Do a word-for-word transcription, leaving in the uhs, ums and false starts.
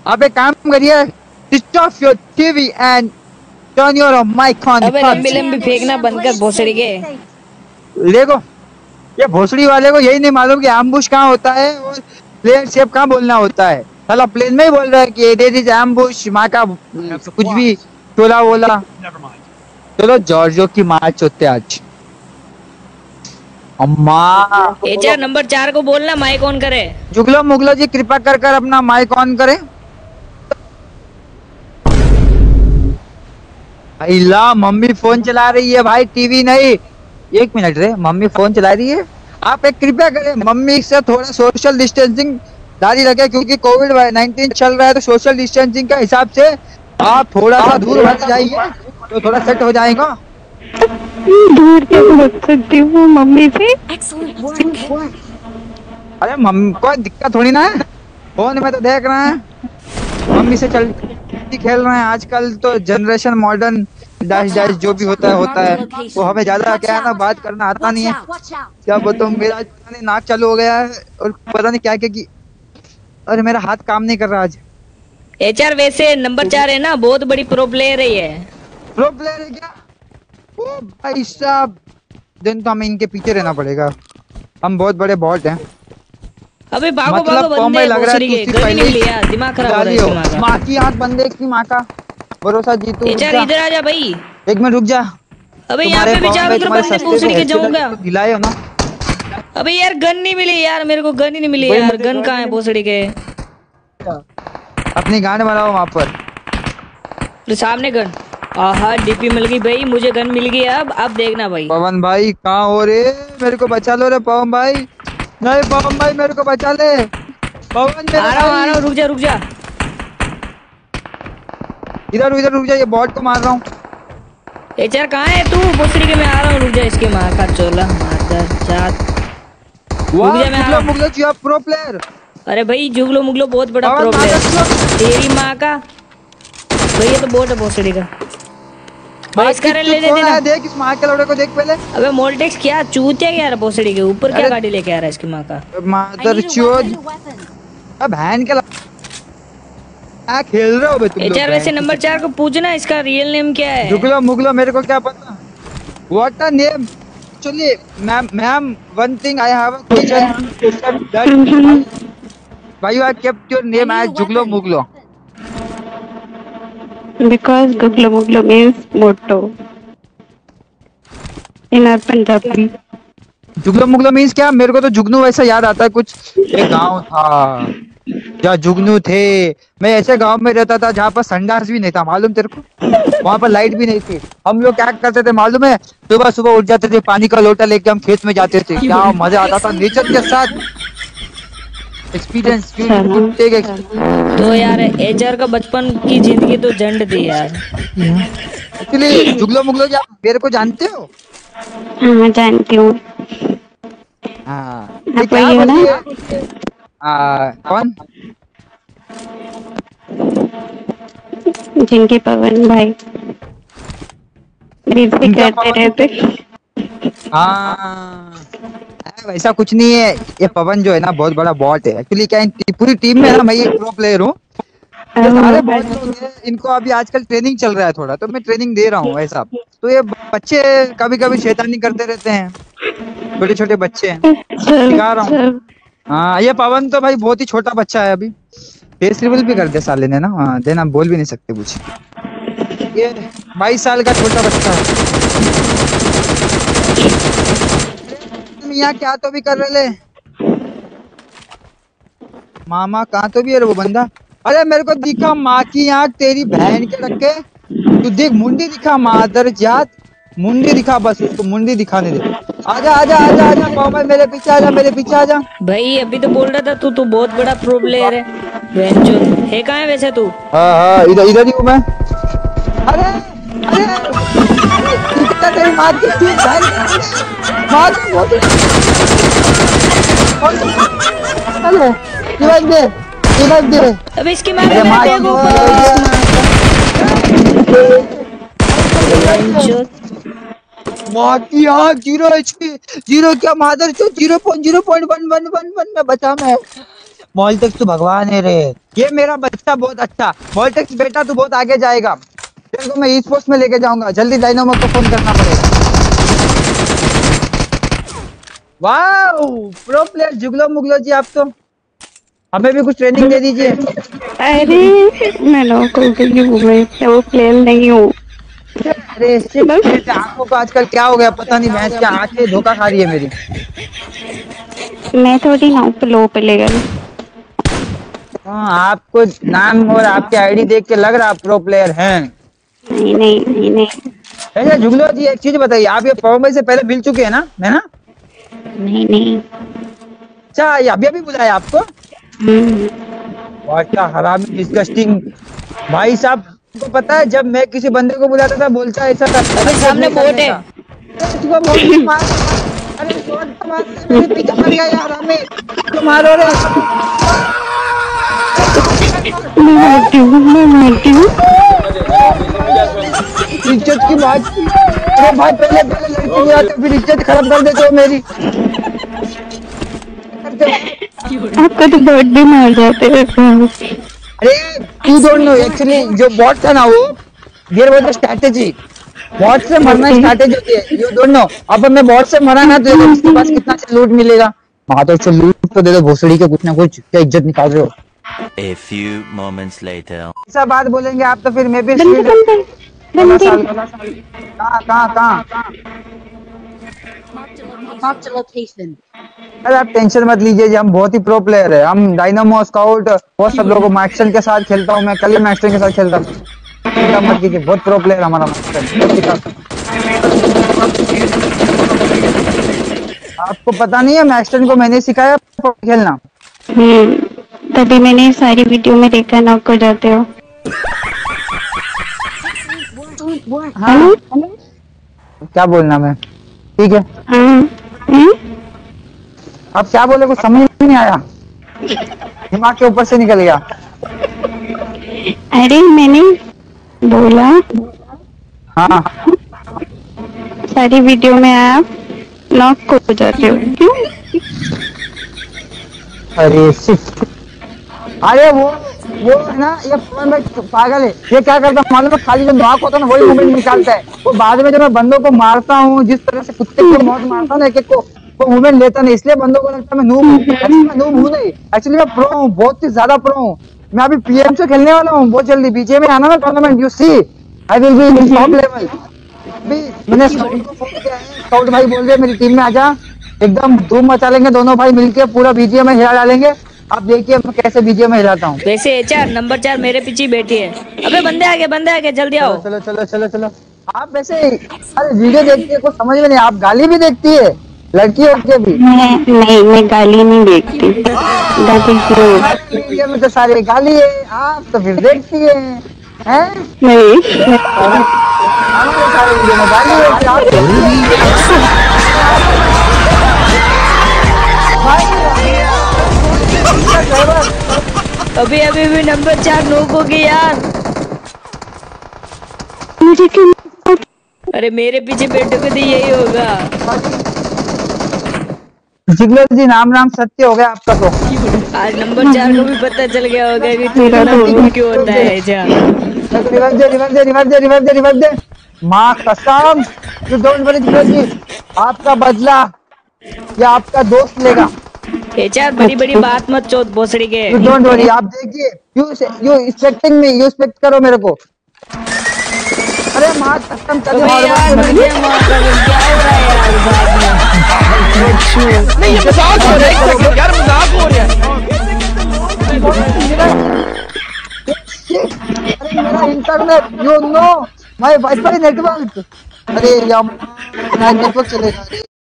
आप एक काम करिए, switch off your TV and turn your mic on. अबे लंबी लंबी फेंकना बंद कर भोसड़ी के। देखो ये भोसड़ी वाले को यही नहीं मालूम कि एम्बुश कहाँ होता है और प्लेन शेप कहाँ बोलना होता है। साला प्लेन में ही बोल रहा है कि देयर इज एम्बुश, माँ का कुछ भी चोला बोला। चलो जॉर्जो की मार्च होते आज। अम्मा एचआर नंबर चार को बोलना माइक ऑन करे। जुगलो मुगलो जी कृपा कर कर अपना माइक ऑन करें। ला मम्मी फोन चला रही है भाई, टीवी नहीं। एक मिनट रे, मम्मी फोन चला रही है। आप एक कृपया करें, मम्मी से थोड़ा सोशल डिस्टेंसिंग जारी रखें क्योंकि कोविड नाइनटीन चल रहा है, तो सोशल डिस्टेंसिंग के हिसाब से आप थोड़ा सा दूर हट जाइए तो थोड़ा सेट हो जाएगा। दूर के हट सकती हूँ मम्मी से। अरे मम्मी कोई दिक्कत थोड़ी ना है, फोन में तो देख रहे हैं, मम्मी से चल खेल रहे हैं। आजकल तो जनरेशन मॉडर्न डैश डैश जो भी होता है होता है, वो हमें ज्यादा क्या है ना बात करना आता नहीं है। क्या बताऊं, मेरा पता नहीं नाक चालू हो गया है और पता नहीं क्या क्या की। अरे मेरा हाथ काम नहीं कर रहा आज। एचआर वैसे नंबर चार है ना, बहुत बड़ी प्रो प्लेयर है ये। प्रो प्लेयर है क्या? ओ भाई साहब, दिन तो हमें इनके पीछे रहना पड़ेगा, हम बहुत बड़े बॉट हैं। अबे भागो मतलब भागो बंदे लग रहा है के गन नहीं लिया, दिमाग खराब हो रहा है इसका। माँ की आंख बंदे की माँ का भरोसा जीतू। एचआर इधर आ जा भाई। एक मिनट रुक जा। अबे यहाँ पे भी चारों तरफ बंदे पूछने के जाऊंगा। दिलाए हो ना। अबे यार गन नहीं मिली यार, मेरे को गन ही नहीं मिली यार। गन कहाँ है भोसड़ी के? अपनी गांड बनाओ वहाँ पर। तो सामने गन। आहा डीपी मिल गई भाई, मुझे गन मिल गई। अब अब देखना भाई। पवन भाई कहाँ हो रे? मेरे को बचा लो रे पवन भाई। नहीं पवन भाई मेरे को बचा ले। पवन आ रहा हूँ आ रहा हूँ, रुक जा रुक जा। इधर इधर रुक जा, ये बॉट को मार रहा हूँ। एचआर कहाँ है तू? भोसड़ी के मैं आ रहा हूँ, रुक जा। इसके माँ का चोला मादर जात। रुक जा मैं आ रहा हूँ। मुगलो जी आप प्रो प्लेयर। अरे भाई जुगलो मुगलो बहुत बड़ा प्रो प्लेयर। तेरी माँ का भैया तो बहुत है भोसड़ी का। बस कर ले ले देना। देख इस माँ के लौड़े को देख पहले। अबे मोल्टेक्स क्या चूतिया क्या रहा भोसड़ी के ऊपर? क्या गाड़ी लेके आ रहा है इसकी माँ का? मादर चोद। अब बहन के क्या खेल रहे हो बे तुम लोग? एचआर वैसे नंबर चार को पूछना इसका रियल नेम क्या है। जुगलो मुगलो मेरे को क्या पता। What a name. Actually ma'am ma'am one thing I have a question that why you have kept your name as Juglo Muglo? Because Guglo Muglo means motto in our Punjabi. Juglo Muglo means क्या? मेरे को तो जुगनू वैसा याद आता है कुछ। एक गांव था जहाँ जुगनू थे। मैं ऐसे गांव में रहता था जहाँ पर संडास भी नहीं था, मालूम तेरे को? वहाँ पर लाइट भी नहीं थी। हम लोग क्या करते थे मालूम है? सुबह सुबह उठ जाते थे, पानी का लोटा लेके हम खेत में जाते थे। क्या मजा आता था नेचर के साथ। एक्सपीरियंस तो यार एचआर का बचपन की जिंदगी तो झंड थी यार। एक्चुअली जुगलो मुगलो क्या मेरे को जानते हो? हाँ जानती हूँ। हाँ आप वही हो ना? आ, कौन? जिनके पवन भाई करते रहते। हाँ वैसा कुछ नहीं है। ये पवन जो है ना बहुत बड़ा बॉट है। एक्चुअली क्या पूरी टीम में ना मैं एक प्रो प्लेयर हूँ। सारे बॉट लोग हैं, इनको अभी आजकल ट्रेनिंग चल रहा है थोड़ा, तो मैं ट्रेनिंग दे रहा हूँ ऐसा। तो ये बच्चे कभी कभी शैतानी करते रहते हैं, छोटे छोटे बच्चे हैं, सिखा रहा हूँ। हाँ ये पवन तो भाई बहुत ही छोटा बच्चा है अभी। फेस रिवील भी कर दिया साले ने ना। हाँ देना बोल भी नहीं सकते कुछ। ये बाईस साल का छोटा बच्चा है। यहाँ क्या तो भी कर रहे ले मामा, कहाँ तो भी है वो बंदा। अरे मेरे को दिखा माँ की आँख तेरी बहन के रखे। तू देख मुंडी दिखा मादर जात, मुंडी दिखा, बस उसको मुंडी दिखाने दे। आजा आजा आजा आजा पापा मेरे पीछे आजा, मेरे पीछे आजा। भाई अभी तो बोल रहा था तू तो बहुत बड़ा प्रो प्लेयर है। बेंचो है कहाँ है वैसे तू? हाँ हाँ इधर इधर ही हूँ मैं। अरे अरे कितना तेरी माँ की बहन माँ की। अरे रिवाइव दे रिवाइव दे। अबे इसकी माँ के बेटे को माँ की आँख जीरो एचपी। जीरो क्या मादर चो zero point zero point one one one one में बचा मैं। मॉल्टेक्स तो भगवान है रे, ये मेरा बच्चा बहुत अच्छा। मॉल्टेक्स बेटा तू बहुत आगे जाएगा, तेरे को मैं ई स्पोर्ट्स में लेके जाऊंगा। जल्दी डायनामो को फोन करना पड़ेगा। Wow pro player Juglo Muglo ji, आप तो हमें भी कुछ ट्रेनिंग दे दीजिए। अरे मैं नॉक हो गई हूँ, मैं वो प्लेयर नहीं हूँ। अरे इससे आंखों को आजकल क्या हो गया पता नहीं, भैंस की आंखें धोखा खा रही है मेरी। मैं थोड़ी नॉक लो प्लेयर। हाँ आपको नाम और आपके आईडी देख के लग रहा आप प्रो प्लेयर हैं। नहीं नहीं नहीं नहीं अच्छा जुगलो जी एक चीज बताइए, आप ये पवन भाई से पहले मिल चुके हैं ना? है ना? नहीं नहीं। अच्छा ये अभी अभी बुलाया आपको? हम्म। और क्या हरामी डिस्गस्टिंग भाई साहब। को पता है जब मैं किसी बंदे को बुलाता था बोलता ऐसा था, अबे सामने बोट है। इसको बोट मार, अरे शॉट मार मेरे पीछे पड़ गया यार, हमें तो मारो रे। मैं मरती हूँ, मैं मरती हूँ। इज्जत की बात, अरे भाई पहले पहले लड़की बुलाते फिर इज्जत खराब कर देते हो मेरी। आपका तो बर्थडे मार जाते हैं। अरे यू डोंट नो एक्चुअली जो बॉट था ना वो there was a strategy, bot से मरना स्ट्रेटजी होती है। यू डोंट नो, अब मैं बॉट से मरा ना तो इसके पास कितना लूट मिलेगा। हाँ तो चल लूट तो दे दो भोसड़ी के, कुछ ना कुछ क्या इज्जत निकाल रहे हो। A few moments later. ऐसा बात बोलेंगे आप तो फिर मैं भी बंदे बंदे बंदे। कहाँ कहाँ कहाँ? Marked a location. अरे आप टेंशन मत लीजिए जी, हम बहुत ही प्रो प्लेयर है। हम डायनामो स्काउट वो सब लोगों मैक्सन के साथ खेलता हूँ मैं, कल ही मैक्सन के साथ खेलता हूँ। चिंता मत कीजिए, बहुत प्रो प्लेयर हमारा मैक्सन। आपको पता नहीं है मैक्सन को मैंने सिखाया खेलना। हम्म, तभी मैंने सारी वीडियो में देखा नॉक हो जाते हो। हाँ क्या बोलना मैं, ठीक है। हाँ। हम्म? अब क्या बोले कुछ समझ नहीं आया, दिमाग के ऊपर से निकल गया। अरे मैंने बोला हाँ सारी वीडियो में आप नॉक हो जाते हो, क्यों? अरे शिट, अरे वो वो है ना ये फोन में पागल है, ये क्या करता है मालूम है, खाली जो नॉक होता है ना वही मूवमेंट निकालता है। वो बाद में जब मैं बंदों को मारता हूँ जिस तरह से कुत्ते को मौत मारता हूँ ना एक एक को, वो मूवमेंट लेता नहीं, इसलिए बंदों को लगता है मैं नूब हूँ। एक्चुअली मैं नूब हूँ नहीं, एक्चुअली मैं प्रो हूँ, बहुत ही ज्यादा प्रो हूँ। मैं अभी पीएम से खेलने वाला हूँ बहुत जल्दी, बीजे में आना ना tournament, you see I will be in top level. अभी मैंने स्काउट को फोन किया है, स्काउट भाई बोल रहे मेरी टीम में आजा, एकदम धूम मचा लेंगे दोनों भाई मिलके, पूरा बीजे में हिला डालेंगे। आप देखिए मैं कैसे बीजे में हिलाता हूँ। वैसे एचआर नंबर चार मेरे पीछे बैठी है। अबे बंदे आ गए, बंदे आ गए, जल्दी आओ। चलो चलो चलो चलो। आप वैसे अरे वीडियो देखती है कुछ समझ में नहीं, आप गाली भी देखती है लड़की होके भी? मैं नहीं, मैं गाली नहीं देखती। गाली क्यों? वीडियो में तो सारी गाली है, आप तो फिर देखती है हैं? नहीं। हमारे सारे वीडियो में गाली है, क्या आप देखती हैं? अभी अभी भी नंबर चार नोक हो गई यार। मुझे क्यों? अरे मेरे पीछे बैठोगे तो यही होगा। जिगलो जी नाम नाम सत्य हो गया आपका तो। आज नंबर चार को भी पता चल गया होगा कि तू इतना क्यों होता है एचआर। रिवर्स दे रिवर्स दे रिवर्स दे रिवर्स दे रिवर्स दे, माँ कसम you don't worry Jiglo ji, आपका बदला या आपका दोस्त लेगा। एचआर बड़ी बड़ी बात मत चोद भोसड़ी के। यू डोंट वरी, आप देखिए you you expecting me, you expect करो मेरे को। अरे माँ कसम चल अबे यार मर गया, माँ का क्या हो रहा है यार बाद में। नहीं ये मजाक हो रहा है, एक सेकंड यार मजाक हो रहा है। अरे मेरा internet you know my wifi network, अरे यार नेटवर्क चलेगा।